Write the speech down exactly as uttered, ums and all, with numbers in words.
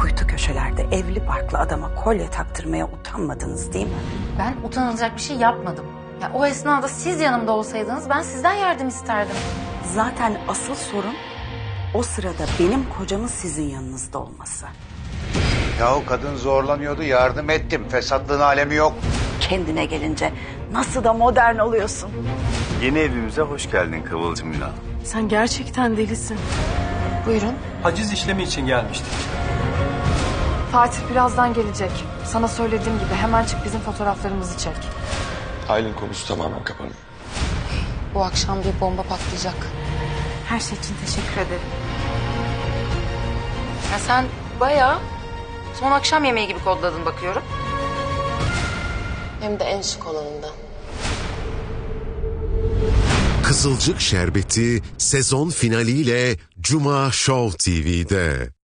kuytu köşelerde evli barklı adama kolye taktırmaya utanmadınız değil mi? Ben utanılacak bir şey yapmadım. Ya, o esnada siz yanımda olsaydınız ben sizden yardım isterdim. Zaten asıl sorun o sırada benim kocamın sizin yanınızda olması. Yahu kadın zorlanıyordu, yardım ettim. Fesatlığın alemi yok. Kendine gelince nasıl da modern oluyorsun. Yeni evimize hoş geldin Kıvılcım Ünal. Sen gerçekten delisin. Buyurun. Haciz işlemi için gelmiştik. Fatih birazdan gelecek. Sana söylediğim gibi hemen çık bizim fotoğraflarımızı çek. Aylin konusu tamamen kapanıyor. Bu akşam bir bomba patlayacak. Her şey için teşekkür ederim. Ya sen bayağı son akşam yemeği gibi kodladın bakıyorum. Hem de en şık olanından. Kızılcık Şerbeti sezon finaliyle Cuma Show T V'de.